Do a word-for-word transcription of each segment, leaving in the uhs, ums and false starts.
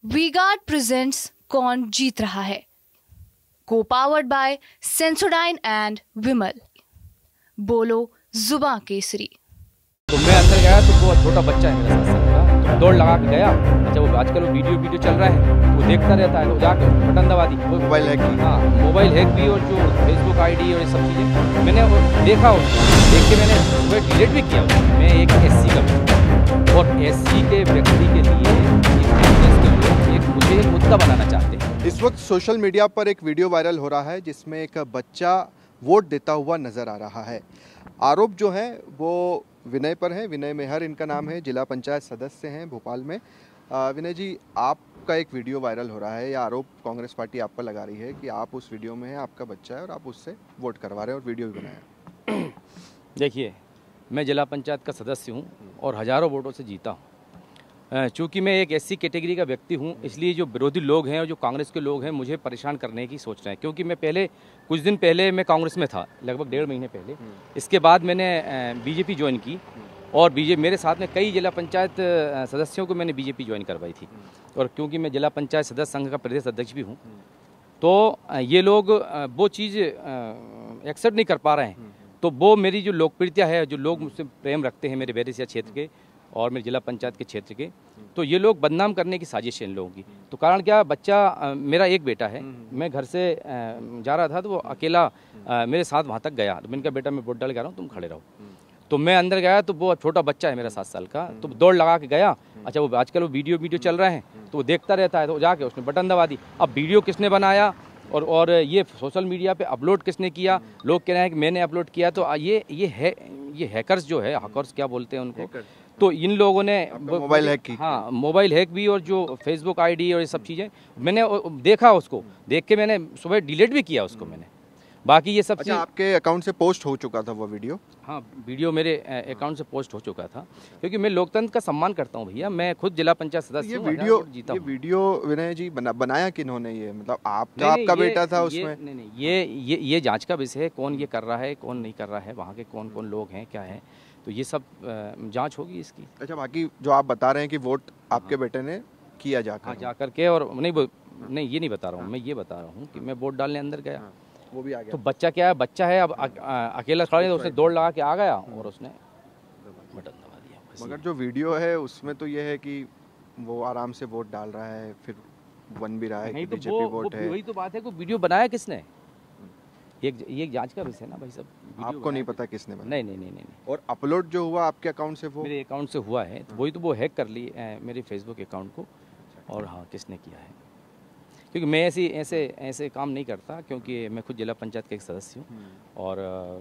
V-Guard presents कौन जीत रहा है, को powered by Sensodyne and Vimal. बोलो जुबां केसरी। तो मैं अंदर गया तो वो छोटा बच्चा है मेरा सात साल का, तो दौड़ लगा के गया। अच्छा वो आजकल वो वीडियो वीडियो चल रहा है तो वो देखता रहता है, तो जाके बटन दबा दी। वो मोबाइल हैक की, हाँ मोबाइल हैक भी, और जो फेसबुक आईडी और ये सब चीज़ें मैंने वो देखा, उसको देख के मैंने सुबह डिलीट भी किया। मैं एक एससी का व्यक्ति, और एससी के व्यक्ति के लिए एक मुझे एक मुद्दा बनाना चाहते हैं। इस वक्त सोशल मीडिया पर एक वीडियो वायरल हो रहा है जिसमें एक बच्चा वोट देता हुआ नजर आ रहा है। आरोप जो है वो विनय पर है। विनय मेहर इनका नाम है, जिला पंचायत सदस्य हैं भोपाल में। आ, विनय जी, आपका एक वीडियो वायरल हो रहा है, या आरोप कांग्रेस पार्टी आप पर लगा रही है कि आप उस वीडियो में हैं, आपका बच्चा है और आप उससे वोट करवा रहे हैं और वीडियो भी बनाया। देखिए, मैं जिला पंचायत का सदस्य हूँ और हज़ारों वोटों से जीता हूँ। चूँकि मैं एक एससी कैटेगरी का व्यक्ति हूँ, इसलिए जो विरोधी लोग हैं और जो कांग्रेस के लोग हैं मुझे परेशान करने की सोच रहे हैं। क्योंकि मैं पहले कुछ दिन पहले मैं कांग्रेस में था, लगभग डेढ़ महीने पहले। इसके बाद मैंने बीजेपी ज्वाइन की, और बीजेपी मेरे साथ में कई जिला पंचायत सदस्यों को मैंने बीजेपी ज्वाइन करवाई थी। और क्योंकि मैं जिला पंचायत सदस्य संघ का प्रदेश अध्यक्ष भी हूँ, तो ये लोग वो चीज़ एक्सेप्ट नहीं कर पा रहे हैं। तो वो मेरी जो लोकप्रियता है, जो लोग मुझसे प्रेम रखते हैं मेरे बैरिसिया क्षेत्र के और मेरे जिला पंचायत के क्षेत्र के, तो ये लोग बदनाम करने की साजिश है इन लोगों की। तो कारण क्या, बच्चा मेरा एक बेटा है, मैं घर से जा रहा था तो वो अकेला मेरे साथ वहाँ तक गया। तो मैंने कहा बेटा मैं वोट डाल के आ रहा हूँ, तुम खड़े रहो। तो मैं अंदर गया तो वो छोटा बच्चा है मेरा सात साल का, तो दौड़ लगा के गया। अच्छा वो आजकल वो वीडियो वीडियो चल रहे हैं तो वो देखता रहता है, तो जाके उसने बटन दबा दी। अब वीडियो किसने बनाया और और ये सोशल मीडिया पे अपलोड किसने किया, लोग कह रहे हैं कि मैंने अपलोड किया। तो ये ये है ये हैकर्स जो है, हैकर्स क्या बोलते हैं उनको, तो इन लोगों ने मोबाइल हैक की, हाँ मोबाइल हैक भी, और जो फेसबुक आईडी और ये सब चीज़ें मैंने देखा। उसको देख के मैंने सुबह डिलीट भी किया उसको मैंने। बाकी ये सब अच्छा, आपके अकाउंट से पोस्ट हो चुका था वो वीडियो? हाँ, वीडियो मेरे अकाउंट से पोस्ट हो चुका था, क्योंकि मैं लोकतंत्र का सम्मान करता हूँ भैया। मैं खुद जिला पंचायत सदस्य ये हूँ, वीडियो जीता ये हूँ। वीडियो विनय जी बना, बनाया किन्होंने? ये मतलब आपका आपका बेटा था उसमें? नहीं नहीं, ये ये ये जांच का विषय है, कौन ये कर रहा है कौन नहीं कर रहा है, वहाँ के कौन कौन लोग हैं क्या है, तो ये सब जांच होगी इसकी। अच्छा, बाकी जो आप बता रहे हैं कि वोट आपके बेटे ने किया जाकर, हाँ जा करके, और नहीं नहीं ये नहीं बता रहा हूँ मैं, ये बता रहा हूँ कि मैं वोट डालने अंदर गया, वो भी आ गया। तो बच्चा क्या है, बच्चा है अब अकेला खड़ा है, तो उसने दौड़ लगा के आ गया और उसने बटन दबा दिया। मगर जो वीडियो है उसमें तो ये है कि वो आराम से वोट डाल रहा है, फिर बन भी रहा है कि बीजेपी वोट है। वही तो बात है, को वीडियो बनाया किसने, एक ये जांच का विषय है ना भाई साहब। आपको नहीं पता किसने बनाया? नहीं नहीं नहीं नहीं। और अपलोड जो हुआ आपके अकाउंट से, वो मेरे अकाउंट से हुआ है, तो वही तो वो हैक कर ली मेरे फेसबुक अकाउंट को। और हाँ, किसने किया है, क्योंकि मैं ऐसे ऐसे ऐसे काम नहीं करता, क्योंकि मैं खुद जिला पंचायत का एक सदस्य हूँ और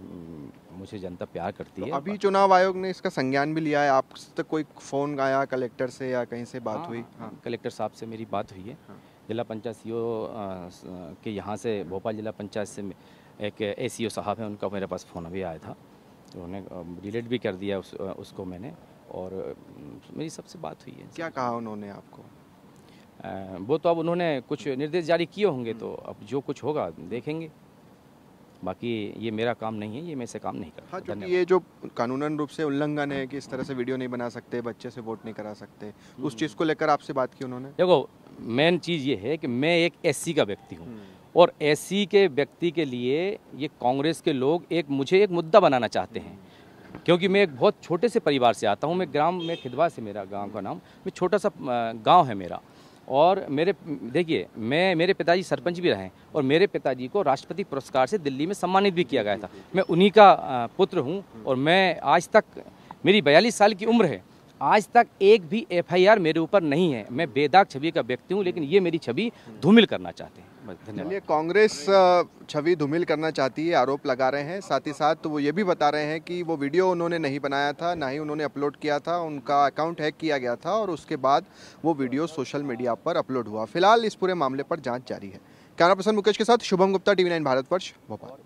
आ, मुझे जनता प्यार करती तो है। अभी चुनाव आयोग ने इसका संज्ञान भी लिया है। आप तक कोई फोन आया कलेक्टर से या कहीं से बात हाँ, हुई? हाँ, कलेक्टर साहब से मेरी बात हुई है। जिला पंचायत सी ओ के यहाँ से, भोपाल जिला पंचायत से एक ए सी ओ साहब हैं, उनका मेरे पास फ़ोन अभी आया था, तो उन्होंने डिलीट भी कर दिया उस, उसको मैंने, और मेरी सबसे बात हुई है। क्या कहा उन्होंने आपको? आ, वो तो अब उन्होंने कुछ निर्देश जारी किए होंगे, तो अब जो कुछ होगा देखेंगे। बाकी ये मेरा काम नहीं है, ये मैं ऐसे काम नहीं करता। हाँ, क्योंकि ये जो कानूनन रूप से उल्लंघन है कि इस तरह से वीडियो नहीं बना सकते, बच्चे से वोट नहीं करा सकते, उस चीज़ को लेकर आपसे बात की उन्होंने? देखो, मेन चीज़ ये है कि मैं एक एससी का व्यक्ति हूँ, और एससी के व्यक्ति के लिए ये कांग्रेस के लोग एक मुझे एक मुद्दा बनाना चाहते हैं। क्योंकि मैं एक बहुत छोटे से परिवार से आता हूँ, मैं ग्राम में खिदवा से, मेरा गांव का नाम, मैं छोटा सा गांव है मेरा। और मेरे देखिए, मैं मेरे पिताजी सरपंच भी रहे, और मेरे पिताजी को राष्ट्रपति पुरस्कार से दिल्ली में सम्मानित भी किया गया था। मैं उन्हीं का पुत्र हूँ, और मैं आज तक, मेरी बयालीस साल की उम्र है, आज तक एक भी एफ आई आर मेरे ऊपर नहीं है। मैं बेदाग छवि का व्यक्ति हूँ, लेकिन ये मेरी छवि धूमिल करना चाहते हैं। धन्यवाद। चलिए, कांग्रेस छवि धूमिल करना चाहती है, आरोप लगा रहे हैं। साथ ही साथ तो वो ये भी बता रहे हैं कि वो वीडियो उन्होंने नहीं बनाया था, ना ही उन्होंने अपलोड किया था, उनका अकाउंट हैक किया गया था और उसके बाद वो वीडियो सोशल मीडिया पर अपलोड हुआ। फिलहाल इस पूरे मामले पर जांच जारी है। कैमरा पर्सन मुकेश के साथ शुभम गुप्ता, टीवी नाइन भारतवर्ष, भोपाल।